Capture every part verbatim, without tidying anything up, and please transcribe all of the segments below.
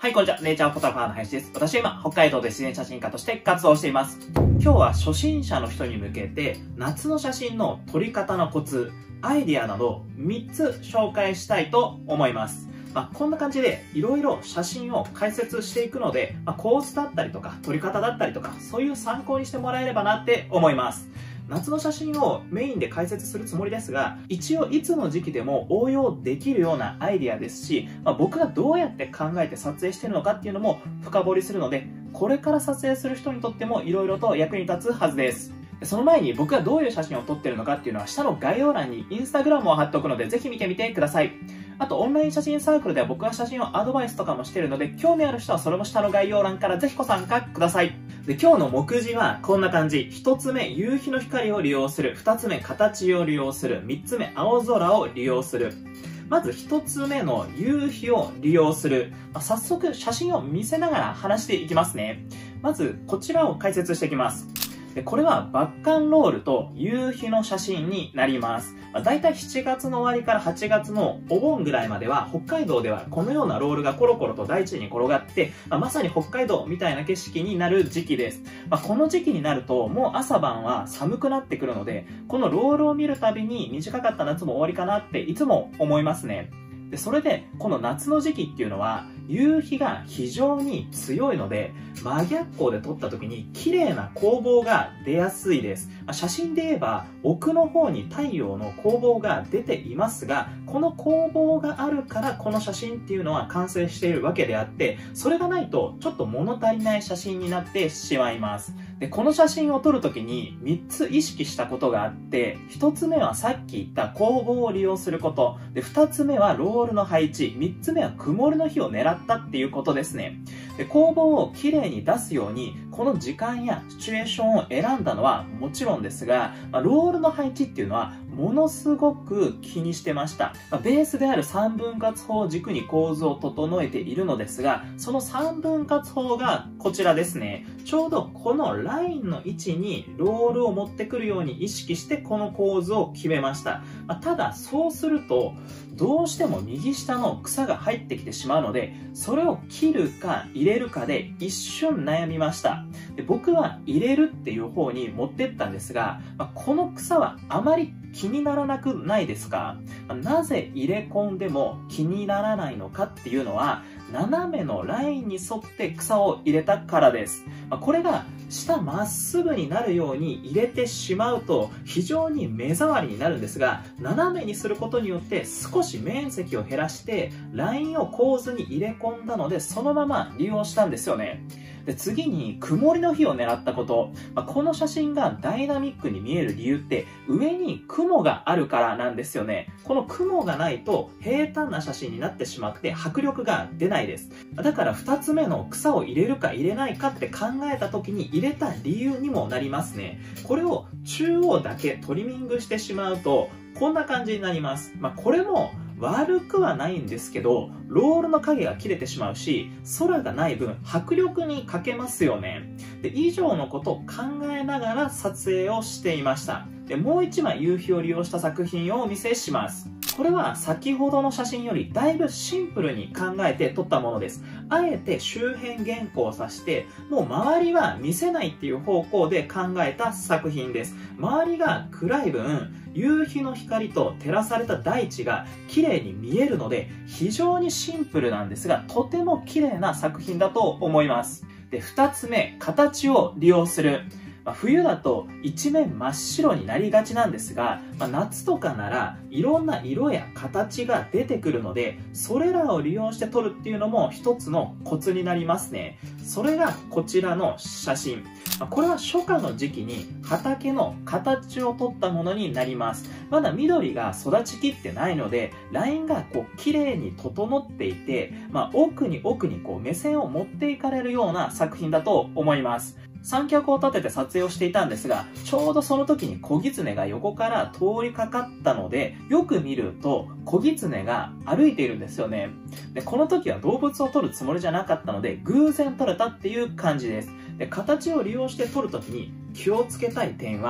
はい、こんにちは。ネイチャーフォトグラファーの林です。私は今、北海道で自然写真家として活動しています。今日は初心者の人に向けて、夏の写真の撮り方のコツ、アイディアなどみっつ紹介したいと思います。まあ、こんな感じでいろいろ写真を解説していくので、まあ、構図だったりとか撮り方だったりとか、そういう参考にしてもらえればなって思います。夏の写真をメインで解説するつもりですが、一応いつの時期でも応用できるようなアイディアですし、まあ、僕がどうやって考えて撮影しているのかっていうのも深掘りするので、これから撮影する人にとってもいろいろと役に立つはずです。その前に僕がどういう写真を撮ってるのかっていうのは下の概要欄にインスタグラムを貼っておくのでぜひ見てみてください。あとオンライン写真サークルでは僕が写真をアドバイスとかもしているので、興味ある人はそれも下の概要欄からぜひご参加ください。で、今日の目次はこんな感じ。ひとつめ、夕日の光を利用する。ふたつめ、形を利用する。みっつめ、青空を利用する。まずひとつめの夕日を利用する。まあ、早速写真を見せながら話していきますね。まずこちらを解説していきます。でこれはバッカンロールと夕日の写真になります。まあ、だいたいしちがつの終わりからはちがつのお盆ぐらいまでは北海道ではこのようなロールがコロコロと大地に転がって、まあ、まさに北海道みたいな景色になる時期です。まあ、この時期になるともう朝晩は寒くなってくるので、このロールを見るたびに短かった夏も終わりかなっていつも思いますね。でそれでこの夏の時期っていうのは夕日が非常に強いので、真逆光で撮った時に綺麗な光芒が出やすいです。写真で言えば奥の方に太陽の光芒が出ていますが、この光芒があるからこの写真っていうのは完成しているわけであって、それがないとちょっと物足りない写真になってしまいます。でこの写真を撮る時にみっつ意識したことがあって、ひとつめはさっき言った光芒を利用すること、でふたつめはロールの配置、みっつめは曇りの日を狙ったっていうことですね。で光芒をきれいに出すようにこの時間やシチュエーションを選んだのはもちろんですが、まあ、ロールの配置っていうのはものすごく気にしてました。まあ、ベースであるさんぶん割法を軸に構図を整えているのですが、そのさんぶん割法がこちらですね。ちょうどこのラインの位置にロールを持ってくるように意識してこの構図を決めました。まあ、ただそうするとどうしても右下の草が入ってきてしまうので、それを切るか入れるかで一瞬悩みました。で僕は入れるっていう方に持ってったんですが、まあ、この草はあまり気にならなくないですか？まあ、なぜ入れ込んでも気にならないのかっていうのは、斜めのラインに沿って草を入れたからです。まあ、これが下まっすぐになるように入れてしまうと非常に目障りになるんですが、斜めにすることによって少し面積を減らしてラインを構図に入れ込んだので、そのまま利用したんですよね。で次に曇りの日を狙ったこと、まあ、この写真がダイナミックに見える理由って上に雲があるからなんですよね。この雲がないと平坦な写真になってしまって迫力が出ないです。だからふたつめの草を入れるか入れないかって考えた時に入れた理由にもなりますね。これを中央だけトリミングしてしまうとこんな感じになります。まあ、これも悪くはないんですけど、ロールの影が切れてしまうし、空がない分迫力に欠けますよね。で以上のことを考えながら撮影をしていました。でもういちまい夕日を利用した作品をお見せします。これは先ほどの写真よりだいぶシンプルに考えて撮ったものです。あえて周辺原稿をさして、もう周りは見せないっていう方向で考えた作品です。周りが暗い分、夕日の光と照らされた大地が綺麗に見えるので、非常にシンプルなんですが、とても綺麗な作品だと思います。で、ふたつめ、形を利用する。まあ、冬だと一面真っ白になりがちなんですが、まあ、夏とかならいろんな色や形が出てくるので、それらを利用して撮るっていうのも一つのコツになりますね。それがこちらの写真。まあ、これは初夏の時期に畑の形を撮ったものになります。まだ緑が育ちきってないので、ラインがこう綺麗に整っていて、まあ、奥に奥にこう目線を持っていかれるような作品だと思います。三脚を立てて撮影をしていたんですが、ちょうどその時に子狐が横から通りかかったので、よく見ると子狐が歩いているんですよね。で、この時は動物を撮るつもりじゃなかったので、偶然撮れたっていう感じです。で、形を利用して撮る時に気をつけたい点は、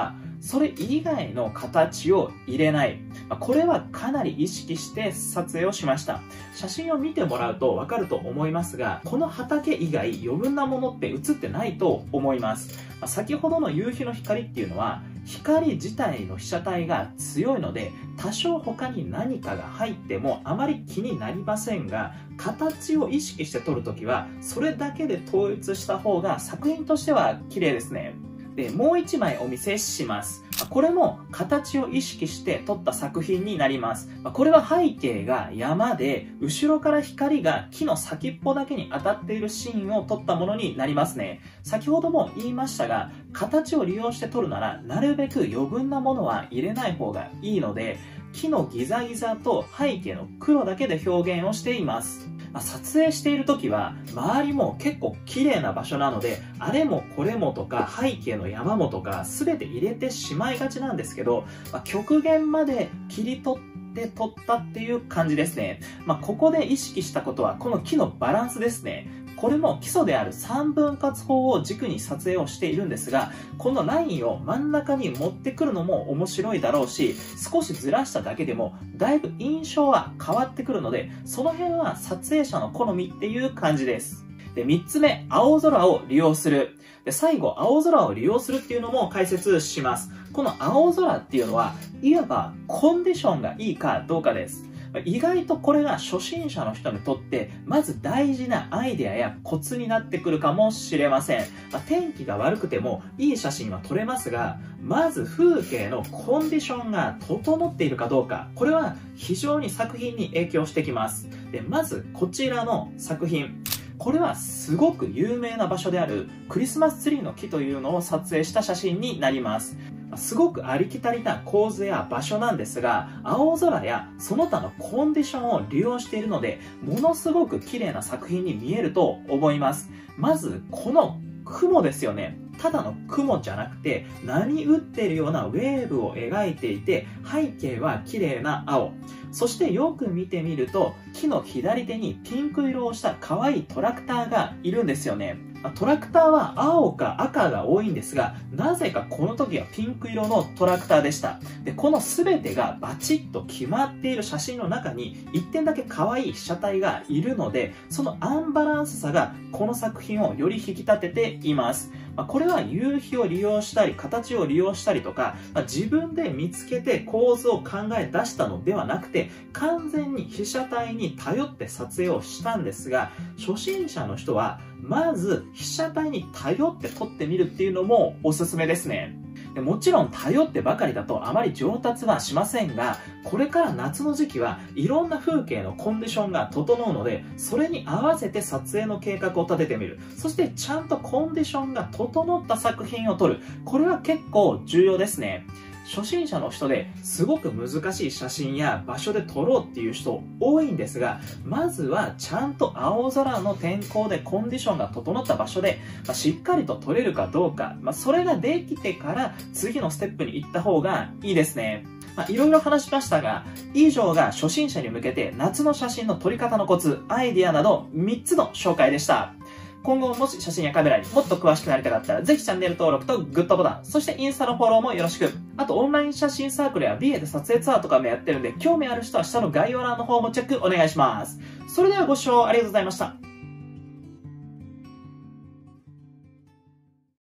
それ以外の形を入れない。これはかなり意識して撮影をしました。写真を見てもらうとわかると思いますが、この畑以外余分なものって写ってないと思います。先ほどの夕日の光っていうのは、光自体の被写体が強いので、多少他に何かが入ってもあまり気になりませんが、形を意識して撮るときは、それだけで統一した方が作品としては綺麗ですね。で、もう一枚お見せします。これも形を意識して撮った作品になります。これは背景が山で、後ろから光が木の先っぽだけに当たっているシーンを撮ったものになりますね。先ほども言いましたが、形を利用して撮るなら、なるべく余分なものは入れない方がいいので、木のギザギザと背景の黒だけで表現をしています。撮影している時は周りも結構綺麗な場所なので、あれもこれもとか背景の山もとか全て入れてしまいがちなんですけど、まあ、極限まで切り取って撮ったっていう感じですね。まあ、ここで意識したことはこの木のバランスですね。これも基礎である三分割法を軸に撮影をしているんですが、このラインを真ん中に持ってくるのも面白いだろうし、少しずらしただけでもだいぶ印象は変わってくるので、その辺は撮影者の好みっていう感じです。で、三つ目、青空を利用する。で、最後、青空を利用するっていうのも解説します。この青空っていうのは、いわばコンディションがいいかどうかです。意外とこれが初心者の人にとってまず大事なアイデアやコツになってくるかもしれません。まあ、天気が悪くてもいい写真は撮れますが、まず風景のコンディションが整っているかどうか、これは非常に作品に影響してきます。で、まずこちらの作品。これはすごく有名な場所であるクリスマスツリーの木というのを撮影した写真になります。すごくありきたりな構図や場所なんですが、青空やその他のコンディションを利用しているので、ものすごく綺麗な作品に見えると思います。まず、この雲ですよね。ただの雲じゃなくて、波打っているようなウェーブを描いていて、背景は綺麗な青。そしてよく見てみると、木の左手にピンク色をした可愛いトラクターがいるんですよね。トラクターは青か赤が多いんですが、なぜかこの時はピンク色のトラクターでした。で、この全てがバチッと決まっている写真の中にいってんだけ可愛い被写体がいるので、そのアンバランスさがこの作品をより引き立てています。これは夕日を利用したり、形を利用したりとか、自分で見つけて構図を考え出したのではなくて、完全に被写体に頼って撮影をしたんですが、初心者の人は、まず被写体に頼って撮ってみるっていうのもおすすめですね。でもちろん頼ってばかりだとあまり上達はしませんが、これから夏の時期はいろんな風景のコンディションが整うので、それに合わせて撮影の計画を立ててみる。そしてちゃんとコンディションが整った作品を撮る。これは結構重要ですね。初心者の人ですごく難しい写真や場所で撮ろうっていう人多いんですが、まずはちゃんと青空の天候でコンディションが整った場所で、まあ、しっかりと撮れるかどうか、まあ、それができてから次のステップに行った方がいいですね。まあ、いろいろ話しましたが、以上が初心者に向けて夏の写真の撮り方のコツ、アイディアなどみっつの紹介でした。今後もし写真やカメラにもっと詳しくなりたかったら、ぜひチャンネル登録とグッドボタン、そしてインスタのフォローもよろしく。あとオンライン写真サークルや ビーエー で撮影ツアーとかもやってるんで、興味ある人は下の概要欄の方もチェックお願いします。それではご視聴ありがとうございました。